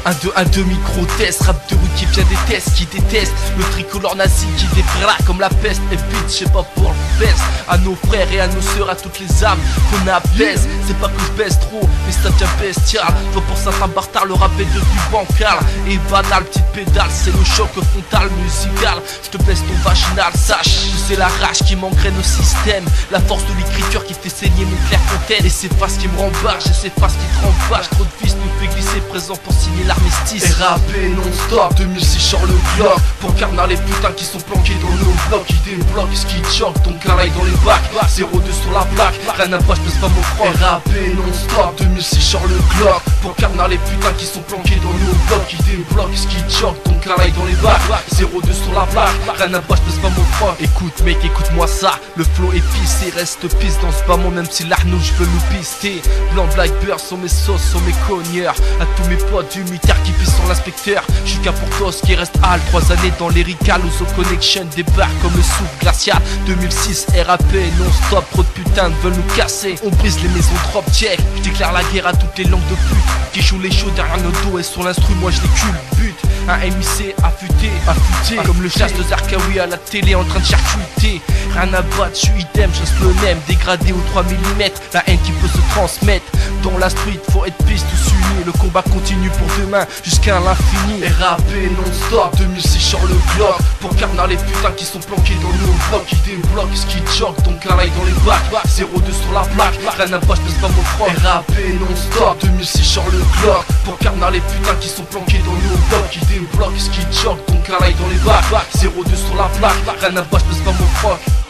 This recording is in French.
Un micro-test, rap de rue qui vient des tests, qui déteste le tricolore nazi qui défraiera comme la peste. Et vite, je sais pas pour le baisse, à nos frères et à nos sœurs, à toutes les âmes qu'on apaise. C'est pas que je baisse trop, mais ça devient bestial. Toi pour certains bâtards, le rap est devenu bancal et banal, petite pédale, c'est le choc frontal musical. Je te baisse ton vaginal, sache que c'est la rage qui m'engraine au système, la force de l'écriture qui fait saigner mon Clairefontaine. Et c'est pas ce qui me rembarge, et c'est pas ce qui te rembâche. Trop de vices nous fait glisser présent pour signer l'armistice. Et rapper non-stop, 2006 Charles Leclerc, pour carnar les putains qui sont planqués dans nos blocs. Qui débloquent, ce qui choque, ton calaille dans les bacs, 0-2 sur la plaque, rien à pas, je pèse pas mon froid. Et rapper non-stop, 2006 Charles Leclerc, pour carnar les putains qui sont planqués dans nos blocs. Qui débloquent, ce qui choque, ton calaille dans les bacs, 0-2 sur la plaque, rien à pas, je pèse pas mon froid. Écoute mec, écoute-moi ça, le flow épicé reste piste dans ce bas monde, même si l'arnaud je veux nous pister. Blanc Blackbird sont mes sauces, sont mes cogneurs, à tous mes potes du mitard qui pissent sur l'inspecteur. Je suis qu'un Portos qui reste hal, 3 années dans l'Erical, Ozo Connection débarque comme le souffle glacial. 2006 RAP non-stop, trop de putains veulent nous casser. On brise les maisons drop check, je déclare la guerre à toutes les langues de pute qui jouent les shows derrière nos dos et sur l'instru moi je les culbute. Un MIC affûté, comme le chasse de Zarkawi à la télé en train de charcuter. Rien à battre, je suis idem, je reste le même, dégradé au 3 mm, la haine qui peut se transmettre. Dans la street, faut être piste tous unis, le combat continue pour demain, jusqu'à l'infini. Et rapper non-stop, 2006 Charles Leclerc, pour carnar les putains qui sont planqués dans nos blocs. Qui débloquent, ce qui choque, ton calaille dans les bacs, 0-2 sur la plaque, rien à pas, je pèse pas mon froid. Et rapper non-stop, 2006 Charles Leclerc, pour carnar les putains qui sont planqués dans nos blocs. Qui débloquent, ce qui choque, ton calaille dans les bacs, 0-2 sur la plaque, rien à pas, je pèse pas mon froc.